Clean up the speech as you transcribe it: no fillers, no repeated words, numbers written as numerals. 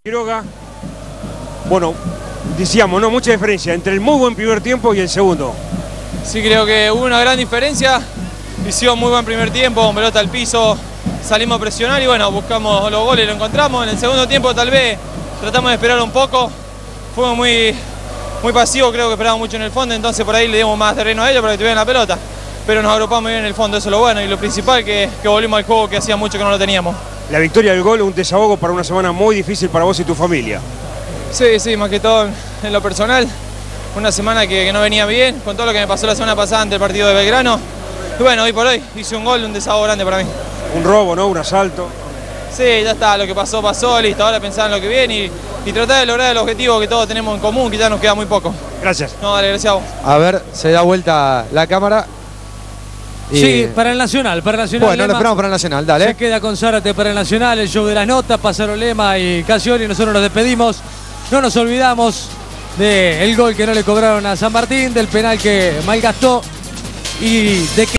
Quiroga, bueno, decíamos, ¿no? Mucha diferencia entre el muy buen primer tiempo y el segundo. Sí, creo que hubo una gran diferencia. Hicimos muy buen primer tiempo, pelota al piso, salimos a presionar y bueno, buscamos los goles y lo encontramos. En el segundo tiempo tal vez tratamos de esperar un poco. Fuimos muy pasivos, creo que esperábamos mucho en el fondo, entonces por ahí le dimos más terreno a ellos para que tuvieran la pelota. Pero nos agrupamos bien en el fondo, eso es lo bueno y lo principal que volvimos al juego que hacía mucho que no lo teníamos. La victoria del gol, un desahogo para una semana muy difícil para vos y tu familia. Sí, más que todo en lo personal. Una semana que no venía bien, con todo lo que me pasó la semana pasada ante el partido de Belgrano. Y bueno, hoy por hoy hice un gol, un desahogo grande para mí. Un robo, ¿no? Un asalto. Sí, ya está, lo que pasó, listo. Ahora pensar en lo que viene y tratar de lograr el objetivo que todos tenemos en común, que ya nos queda muy poco. Gracias. No, dale, gracias a vos. A ver, se da vuelta la cámara. Y... Sí, para el Nacional. Bueno, lo esperamos para el Nacional, dale. Se queda con Zárate para el Nacional, el show de las notas, pasaron Lema y Casioli, nosotros nos despedimos. No nos olvidamos del gol que no le cobraron a San Martín, del penal que malgastó y de que